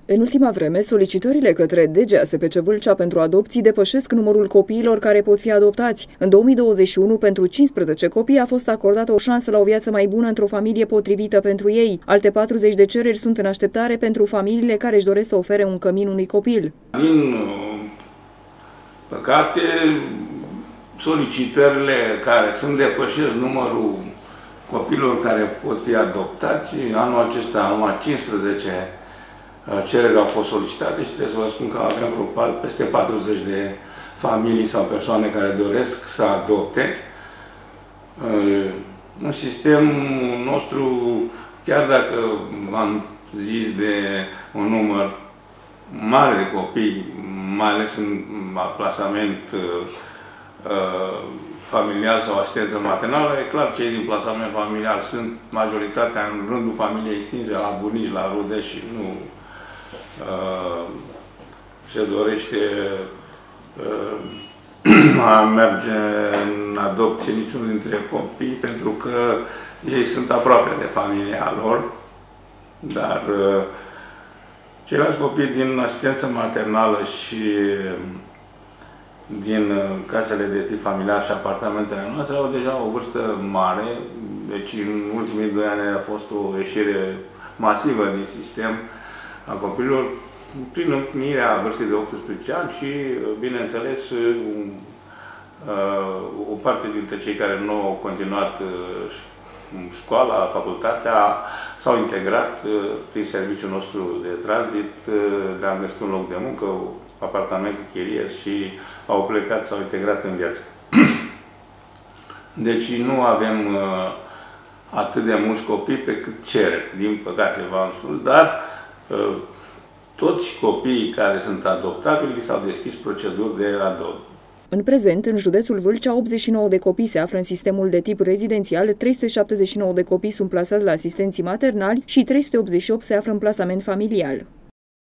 În ultima vreme, solicitările către DGASPC Vâlcea pentru adopții depășesc numărul copiilor care pot fi adoptați. În 2021, pentru 15 copii a fost acordată o șansă la o viață mai bună într-o familie potrivită pentru ei. Alte 40 de cereri sunt în așteptare pentru familiile care își doresc să ofere un cămin unui copil. Din păcate, solicitările care sunt depășesc numărul copilor care pot fi adoptați. Anul acesta, numai 15 cereri au fost solicitate și trebuie să vă spun că avem peste 40 de familii sau persoane care doresc să adopte. În sistemul nostru, chiar dacă am zis de un număr mare de copii, mai ales în plasament familial sau asistență maternală, e clar, cei din plasament familial sunt majoritatea în rândul familiei extinse, la bunici, la rude și nu se dorește a merge în adopție niciunul dintre copii, pentru că ei sunt aproape de familia lor, dar ceilalți copii din asistență maternală și din casele de tip familiar și apartamentele noastre au deja o vârstă mare, deci în ultimii 2 ani a fost o ieșire masivă din sistem a copilor, prin împlinirea vârstei de 18 ani și, bineînțeles, o parte dintre cei care nu au continuat școala, facultatea, s-au integrat prin serviciul nostru de tranzit, le-am găsit un loc de muncă, apartament cu chirie și au plecat, s-au integrat în viață. Deci nu avem atât de mulți copii pe cât cereri, din păcate v-am spus, dar toți copiii care sunt adoptabili s-au deschis proceduri de adopție. În prezent, în județul Vâlcea, 89 de copii se află în sistemul de tip rezidențial, 379 de copii sunt plasați la asistenții maternali și 388 se află în plasament familial.